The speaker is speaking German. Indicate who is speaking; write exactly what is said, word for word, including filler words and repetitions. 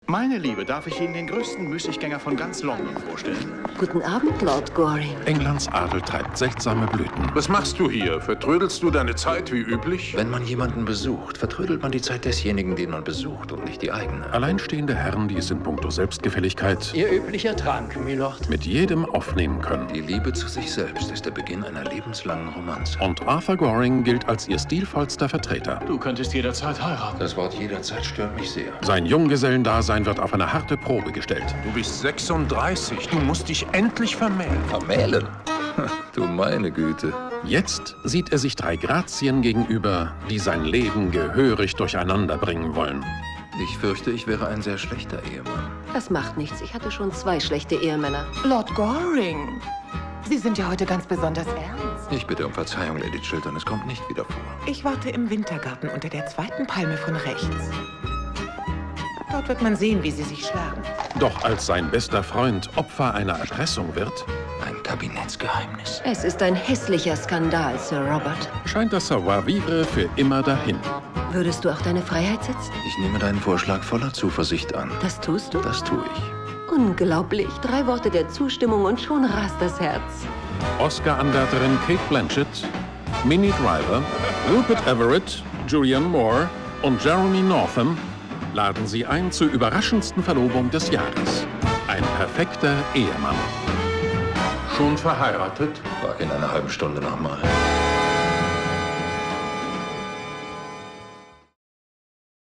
Speaker 1: Meine Liebe, darf ich Ihnen den größten Müßiggänger von ganz London vorstellen?
Speaker 2: Guten Abend, Lord Goring.
Speaker 3: Englands Adel treibt seltsame Blüten.
Speaker 4: Was machst du hier? Vertrödelst du deine Zeit wie üblich?
Speaker 5: Wenn man jemanden besucht, vertrödelt man die Zeit desjenigen, den man besucht und nicht die eigene.
Speaker 3: Alleinstehende Herren, die es in puncto Selbstgefälligkeit
Speaker 6: Ihr üblicher Trank, Milord.
Speaker 3: mit jedem aufnehmen können.
Speaker 5: Die Liebe zu sich selbst ist der Beginn einer lebenslangen Romanze.
Speaker 3: Und Arthur Goring gilt als ihr stilvollster Vertreter.
Speaker 1: Du könntest jederzeit heiraten.
Speaker 5: Das Wort jederzeit stört mich sehr.
Speaker 3: Sein Junggesellendasein wird auf eine harte Probe gestellt.
Speaker 4: Du bist sechsunddreißig. Du musst dich endlich vermählen.
Speaker 5: Vermählen? Du meine Güte.
Speaker 3: Jetzt sieht er sich drei Grazien gegenüber, die sein Leben gehörig durcheinander bringen wollen.
Speaker 5: Ich fürchte, ich wäre ein sehr schlechter Ehemann.
Speaker 2: Das macht nichts. Ich hatte schon zwei schlechte Ehemänner.
Speaker 7: Lord Goring, Sie sind ja heute ganz besonders ernst.
Speaker 5: Ich bitte um Verzeihung, Lady Chiltern, es kommt nicht wieder vor.
Speaker 7: Ich warte im Wintergarten unter der zweiten Palme von rechts. Dort wird man sehen, wie Sie sich schlagen.
Speaker 3: Doch als sein bester Freund Opfer einer Erpressung wird,
Speaker 5: Ein Kabinettsgeheimnis.
Speaker 2: Es ist ein hässlicher Skandal, Sir Robert.
Speaker 3: scheint das Savoir-vivre für immer dahin.
Speaker 2: Würdest du auch deine Freiheit setzen?
Speaker 5: Ich nehme deinen Vorschlag voller Zuversicht an.
Speaker 2: Das tust du?
Speaker 5: Das tue ich.
Speaker 2: Unglaublich. Drei Worte der Zustimmung und schon rast das Herz.
Speaker 3: Oscar-Anwärterin Kate Blanchett, Minnie Driver, Rupert Everett, Julianne Moore und Jeremy Northam laden sie ein zur überraschendsten Verlobung des Jahres. Ein perfekter Ehemann.
Speaker 4: Schon verheiratet?
Speaker 5: Frag in einer halben Stunde nochmal.